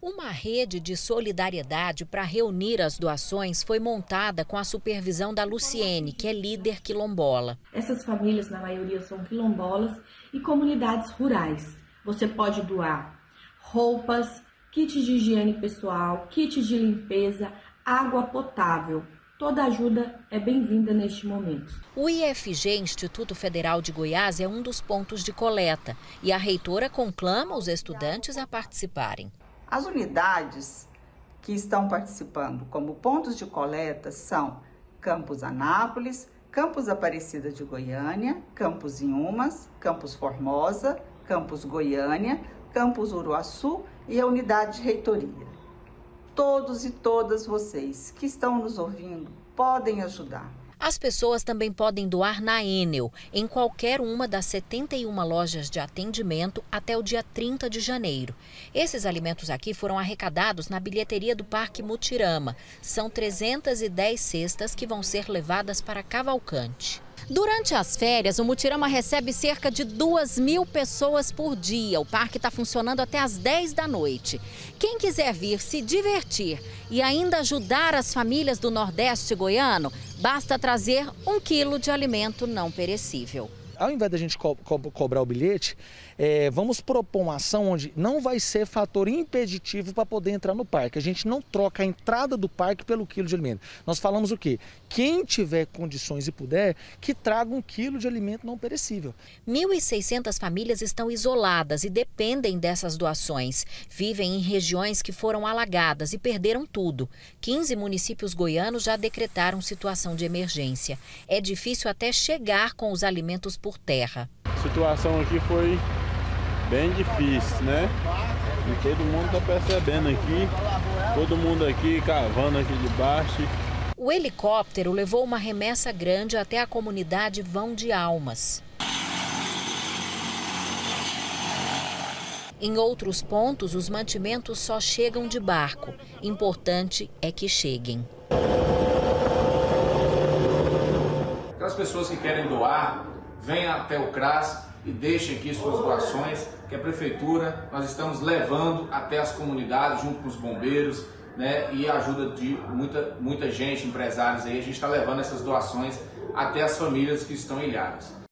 Uma rede de solidariedade para reunir as doações foi montada com a supervisão da Luciene, que é líder quilombola. Essas famílias, na maioria, são quilombolas e comunidades rurais. Você pode doar roupas, kit de higiene pessoal, kit de limpeza, água potável. Toda ajuda é bem-vinda neste momento. O IFG, Instituto Federal de Goiás, é um dos pontos de coleta e a reitora conclama os estudantes a participarem. As unidades que estão participando como pontos de coleta são Campus Anápolis, Campus Aparecida de Goiânia, Campus Inhumas, Campus Formosa, Campus Goiânia, Campus Uruaçu e a unidade de reitoria. Todos e todas vocês que estão nos ouvindo podem ajudar. As pessoas também podem doar na Enel, em qualquer uma das 71 lojas de atendimento até o dia 30 de janeiro. Esses alimentos aqui foram arrecadados na bilheteria do Parque Mutirama. São 310 cestas que vão ser levadas para Cavalcante. Durante as férias, o Mutirama recebe cerca de 2.000 pessoas por dia. O parque está funcionando até às 10 da noite. Quem quiser vir se divertir e ainda ajudar as famílias do Nordeste goiano, basta trazer 1 quilo de alimento não perecível. Ao invés da gente cobrar o bilhete, vamos propor uma ação onde não vai ser fator impeditivo para poder entrar no parque. A gente não troca a entrada do parque pelo quilo de alimento. Nós falamos o quê? Quem tiver condições e puder, que traga 1 quilo de alimento não perecível. 1.600 famílias estão isoladas e dependem dessas doações. Vivem em regiões que foram alagadas e perderam tudo. 15 municípios goianos já decretaram situação de emergência. É difícil até chegar com os alimentos por terra. A situação aqui foi bem difícil, né? E todo mundo está percebendo aqui, todo mundo aqui cavando aqui debaixo. O helicóptero levou uma remessa grande até a comunidade Vão de Almas. Em outros pontos, os mantimentos só chegam de barco. Importante é que cheguem. Aquelas pessoas que querem doar, venham até o CRAS e deixem aqui suas doações, que a Prefeitura, nós estamos levando até as comunidades, junto com os bombeiros, né, e a ajuda de muita gente, empresários aí, a gente está levando essas doações até as famílias que estão ilhadas.